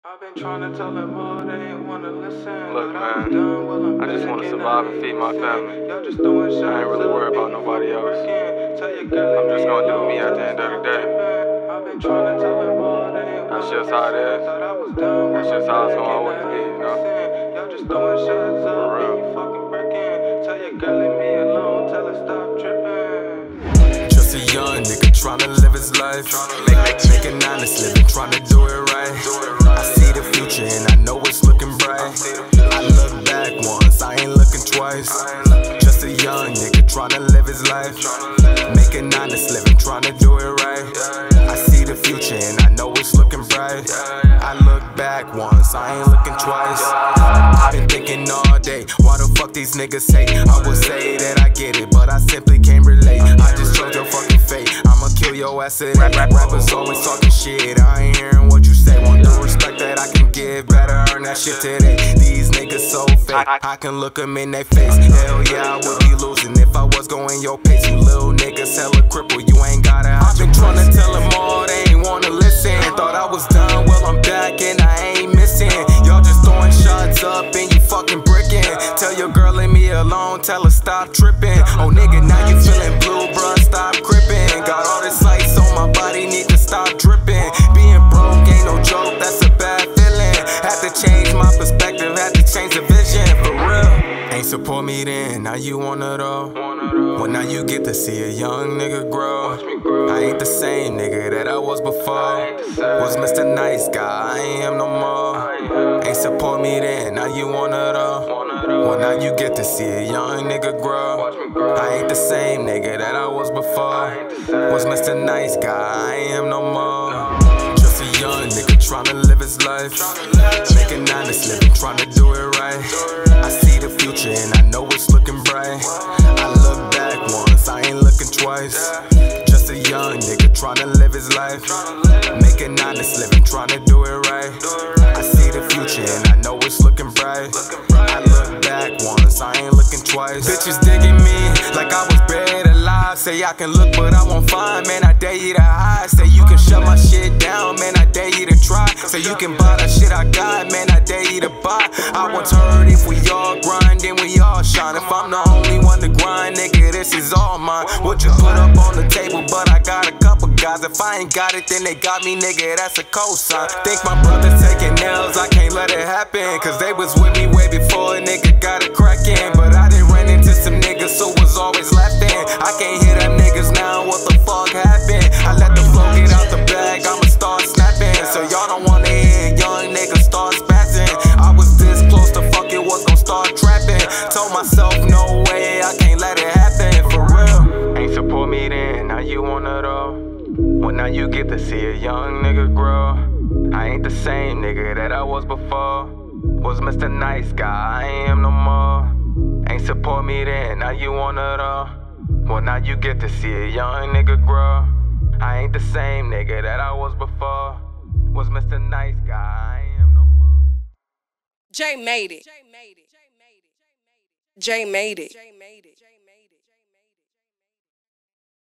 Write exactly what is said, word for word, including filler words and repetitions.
I've been trying to tell them all, they ain't wanna listen. Look, man, I just want to survive and feed my family. I ain't really worried about nobody else. I'm just gonna do me at the end of the day. That's just how it is. That's just how it's gonna always be, you know? For real. Just a young nigga tryna live his life, making honest living, tryna do it right. I see the future and I know it's looking bright. I look back once, I ain't looking twice. Just a young nigga tryna live his life, making honest living, tryna do it right. I see the future and I know it's looking bright. I look back once, I ain't looking twice. I've been thinking all day, why the fuck these niggas hate? I would say that I get it, but I simply can't relate. I just chose your fucking fate, I'ma kill your ass today. Rappers always talking shit, I ain't hearing what you say. Want the respect that I can give, better earn that shit today. These niggas so fake, I can look them in their face. Hell yeah, I would be losing if I was going your pace. You little niggas hella cripple, you ain't gotta. I've been trying to tell them all, they ain't wanna listen. Thought I was done, well I'm back and I ain't missing. Y'all just throwing shots up and you fucking bricking. Tell your girl leave me alone, tell her stop tripping. Oh nigga, now you feeling blue, bruh, stop crippin'. Got all this ice on my body, need to stop dripping. Being broke ain't no joke, that's a bad feeling. Had to change my perspective, had to change the vision, for real. Ain't support me then, now you want it all. Well now you get to see a young nigga grow. I ain't the same nigga that I was before. Was Mister Nice Guy, I ain't him no more. Ain't support me then, now you want it all. Well now you get to see a young nigga grow. I ain't the same nigga that I was before. Was Mister Nice Guy, I ain't him no more. Just a young nigga tryna live his life, making honest living, tryna do it right. I see the future and I know it's looking bright. I look back once, I ain't looking twice. Just a young nigga tryna live his life, making honest living, tryna do it right. I see the future and I know it's looking bright. I look back once, I ain't looking twice. Bitches digging me like I was buried alive. Say I can look but I won't find, man I dare you to hide. Say you can shut my shit down, man I dare you to try. Say you can buy the shit I got, man I dare you to buy. I once heard if we all grind then we all shine. If I'm the only one to grind, nigga this is all mine. What you put up on the table, but I got a couple guys. If I ain't got it then they got me, nigga that's a cosign. Think my brother taking L's, I can't let it happen. Cause they was with me way before a nigga got it crackin'. But I done ran into some niggas so was always laughing. I can't hear them niggas now, what the fuck happened? I let the flow get out the bag, I'ma start snapping. So y'all don't wanna hear young niggas start spazzing. I was this close to fuck it, was gon' start trapping. Told myself no way, I can't let it happen, for real. Ain't support me then, now you want it all. Well now you get to see a young nigga grow. I ain't the same nigga that I was before. Was Mister Nice Guy, I ain't him no more. Ain't support me then, now you want it all. Well now you get to see a young nigga grow. I ain't the same nigga that I was before. Was Mister Nice Guy, I ain't him no more. Jay made it. Jay made it. Jay made it.